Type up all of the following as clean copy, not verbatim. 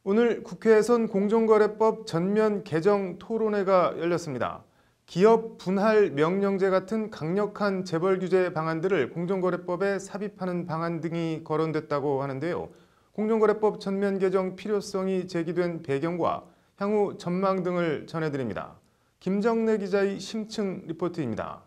오늘 국회에선 공정거래법 전면 개정 토론회가 열렸습니다. 기업 분할 명령제 같은 강력한 재벌 규제 방안들을 공정거래법에 삽입하는 방안 등이 거론됐다고 하는데요. 공정거래법 전면 개정 필요성이 제기된 배경과 향후 전망 등을 전해드립니다. 김정래 기자의 심층 리포트입니다.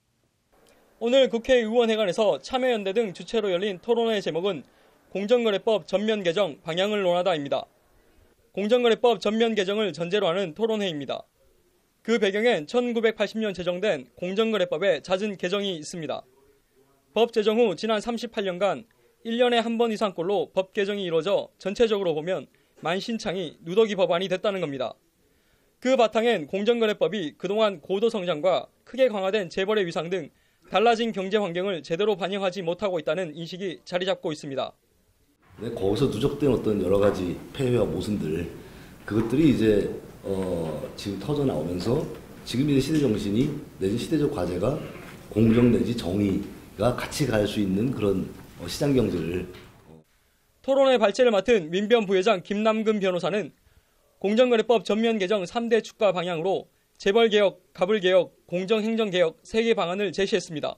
오늘 국회의원회관에서 참여연대 등 주최로 열린 토론회 제목은 공정거래법 전면 개정 방향을 논하다입니다. 공정거래법 전면 개정을 전제로 하는 토론회입니다. 그 배경엔 1980년 제정된 공정거래법의 잦은 개정이 있습니다. 법 제정 후 지난 38년간 1년에 한 번 이상꼴로 법 개정이 이루어져 전체적으로 보면 만신창이 누더기 법안이 됐다는 겁니다. 그 바탕엔 공정거래법이 그동안 고도 성장과 크게 강화된 재벌의 위상 등 달라진 경제 환경을 제대로 반영하지 못하고 있다는 인식이 자리 잡고 있습니다. 거기서 누적된 어떤 여러 가지 폐해와 모순들, 그것들이 이제 지금 터져 나오면서 지금 이제 시대 정신이 내지 시대적 과제가 공정 내지 정의가 같이 갈 수 있는 그런 시장 경제를. 토론회 발제를 맡은 민변 부회장 김남근 변호사는 공정거래법 전면 개정 3대 축가 방향으로 재벌개혁, 가불개혁, 공정행정개혁 3개 방안을 제시했습니다.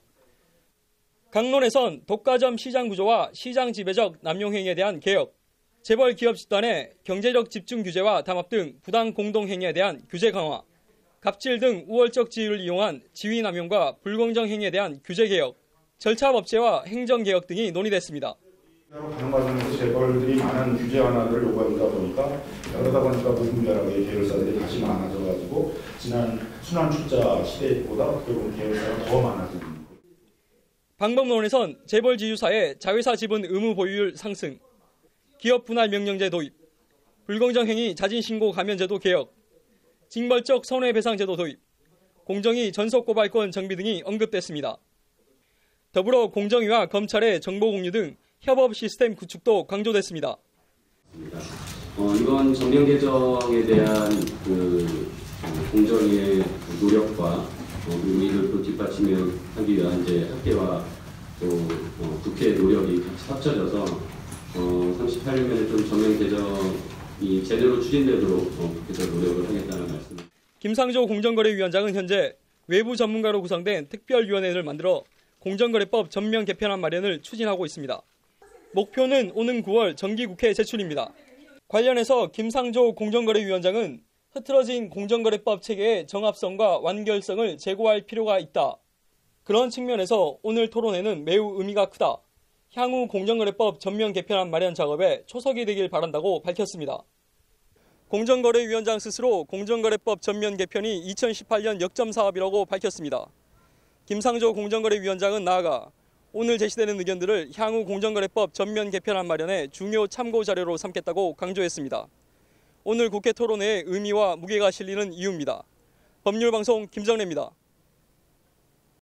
강론에선 독과점 시장 구조와 시장 지배적 남용행위에 대한 개혁, 재벌 기업 집단의 경제적 집중 규제와 담합 등 부당 공동행위에 대한 규제 강화, 갑질 등 우월적 지위를 이용한 지위 남용과 불공정 행위에 대한 규제 개혁, 절차 법제와 행정 개혁 등이 논의됐습니다. 가능하다는 재벌들이 많은 규제 완화를 요구하다 보니까 그러다 보니까 무분별하게 계열사들이 다시 많아져가지고 지난 순환 출자 시대보다 결국 계열사가 더 많아지는 거예요. 방법론에선 재벌 지주사의 자회사 지분 의무 보유율 상승, 기업 분할 명령제 도입, 불공정 행위 자진 신고 감면제도 개혁, 징벌적 손해배상 제도 도입, 공정위 전속 고발권 정비 등이 언급됐습니다. 더불어 공정위와 검찰의 정보 공유 등 협업 시스템 구축도 강조됐습니다. 이번 전면 개정에 대한 공정위의 노력과 이를 또 뒷받침하기 위한 이제 학계와 또 국회의 노력이 같이 합쳐져서 38년에 좀 전면 개정이 제대로 추진되도록 국회에서 노력을 하겠다는 말씀. 김상조 공정거래위원장은 현재 외부 전문가로 구성된 특별위원회를 만들어 공정거래법 전면 개편안 마련을 추진하고 있습니다. 목표는 오는 9월 정기국회 제출입니다. 관련해서 김상조 공정거래위원장은 흐트러진 공정거래법 체계의 정합성과 완결성을 제고할 필요가 있다. 그런 측면에서 오늘 토론회는 매우 의미가 크다. 향후 공정거래법 전면 개편안 마련 작업에 초석이 되길 바란다고 밝혔습니다. 공정거래위원장 스스로 공정거래법 전면 개편이 2018년 역점 사업이라고 밝혔습니다. 김상조 공정거래위원장은 나아가 오늘 제시되는 의견들을 향후 공정거래법 전면 개편안 마련의 중요 참고 자료로 삼겠다고 강조했습니다. 오늘 국회 토론회의 의미와 무게가 실리는 이유입니다. 법률방송 김정래입니다.